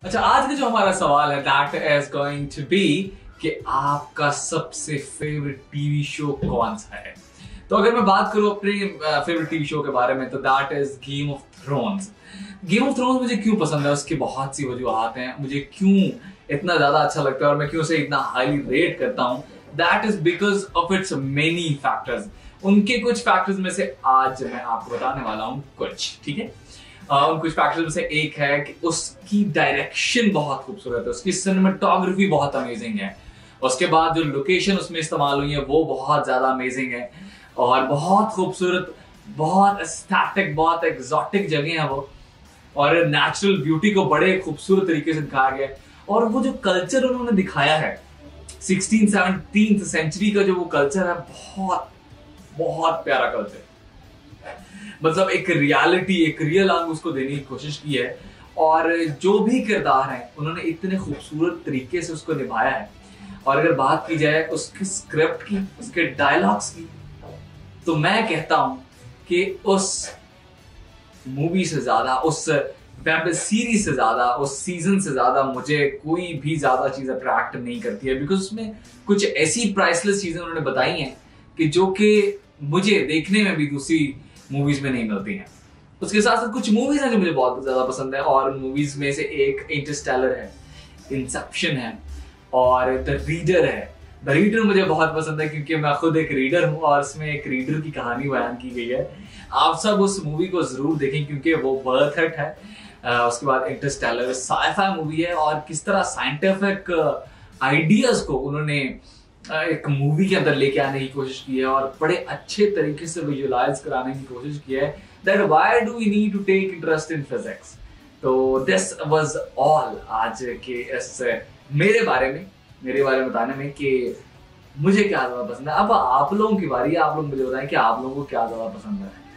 अच्छा, आज का जो हमारा सवाल है that is going to be कि आपका सबसे फेवरेट टीवी शो कौन सा है। तो अगर मैं बात करूं अपने फेवरेट टीवी शो के बारे में तो that is game of thrones. Game of thrones मुझे क्यों पसंद है, उसकी बहुत सी वजूहत हैं। मुझे क्यों इतना ज्यादा अच्छा लगता है और मैं क्यों उसे इतना हाईली रेट करता हूं, that is because of its many factors. उनके कुछ फैक्टर्स में से आज मैं आपको बताने वाला हूं कुछ, ठीक है। उन कुछ फैक्टर्स में से एक है कि उसकी डायरेक्शन बहुत खूबसूरत है, उसकी सिनेमेटोग्राफी बहुत अमेजिंग है, उसके बाद जो लोकेशन उसमें इस्तेमाल हुई है वो बहुत ज्यादा अमेजिंग है और बहुत खूबसूरत, बहुत एस्थेटिक, बहुत एक्सोटिक जगह है वो, और नेचुरल ब्यूटी को बड़े खूबसूरत तरीके से दिखाया गया है। और वो जो कल्चर उन्होंने दिखाया है 16th-17th सेंचुरी का, जो वो कल्चर है, बहुत बहुत प्यारा कल्चर। मतलब एक रियलिटी, एक रियल अंग उसको देने की कोशिश की है और जो भी किरदार है उन्होंने इतने खूबसूरत तरीके से उसको निभाया है। और अगर बात की जाए उसकी स्क्रिप्ट की, उसके डायलॉग्स की, तो मैं कहता हूं कि उस मूवी से ज्यादा, उस वेब सीरीज से ज्यादा, उस सीजन से ज्यादा मुझे कोई भी ज्यादा चीज अट्रैक्ट नहीं करती है, बिकॉज उसमें कुछ ऐसी प्राइसलेस चीजें उन्होंने बताई हैं कि जो कि मुझे देखने में भी दूसरी मूवीज में नहीं मिलती हैं। उसके साथ साथ कुछ मूवीज हैं जो मुझे बहुत ज्यादा पसंद है और मूवीज में से एक इंटरस्टेलर है, इंसेप्शन है और द रीडर है। द रीडर मुझे बहुत पसंद है क्योंकि मैं खुद एक रीडर हूं और इसमें एक रीडर की कहानी बयान की गई है। आप सब उस मूवी को जरूर देखें क्योंकि वो वर्थ इट है। उसके बाद इंटरस्टेलर साइ-फाई मूवी है और किस तरह साइंटिफिक आइडियाज को उन्होंने एक मूवी के अंदर लेके आने की कोशिश की है और बड़े अच्छे तरीके से विजुअलाइज कराने की कोशिश की है that why do we need to take interest in physics. तो दिस वाज ऑल आज के इस मेरे बारे में बताने में कि मुझे क्या ज्यादा पसंद है। अब आप लोगों की बारी है, आप लोग मुझे बताएं कि आप लोगों को क्या ज्यादा पसंद है।